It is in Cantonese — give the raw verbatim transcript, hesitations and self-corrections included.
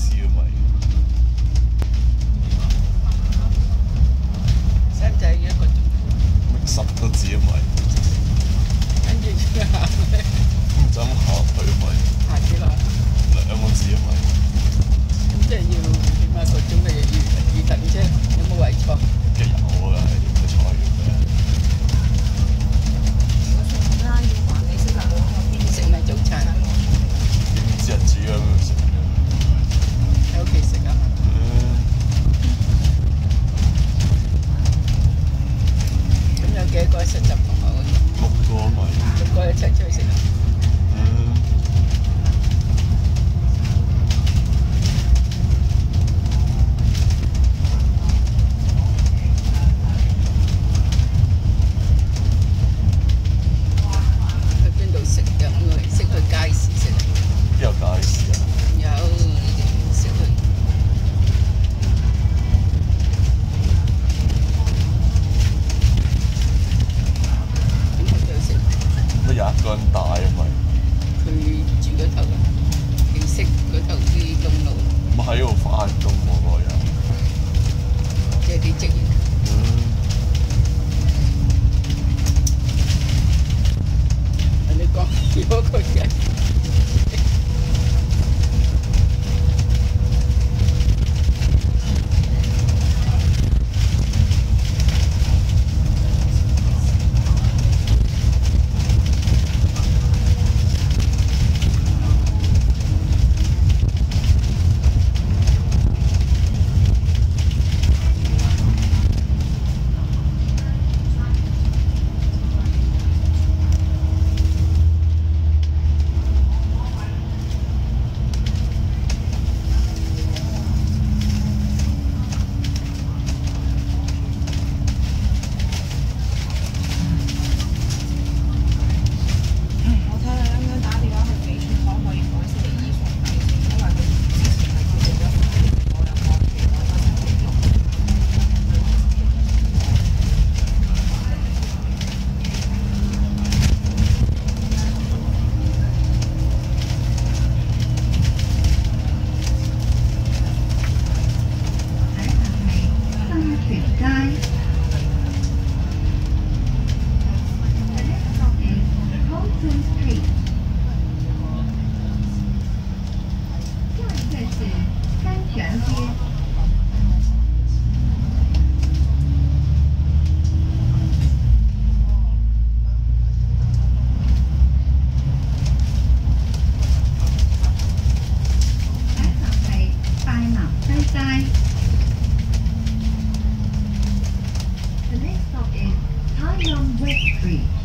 士嘅米。 使唔使要一個鐘？ 十個字嘅米。 跟住要行咧， 就咁行去米。 行幾耐？ 兩個字嘅米。 咁即係要起碼個鐘嘅嘢要要等啫，有冇位坐？ 嘅有啊，係坐嘅咩？ 食咩早餐？ 唔知人煮咁樣食嘅。 喺屋企食啊？ 嗯。 咁有幾多個實習同學嗰啲？ 六個咪。 六個一齊出去食啊？ 嗯。有街市啊？ 有，識去。點去到食？ 乜有一個人帶啊咪？ 佢住嗰頭啊，定識嗰頭啲公路。 咁喺度翻工喎嗰個人。 即係啲職員。 嗯。 你講如果佢嘅。 The next stop is Tainan West Street.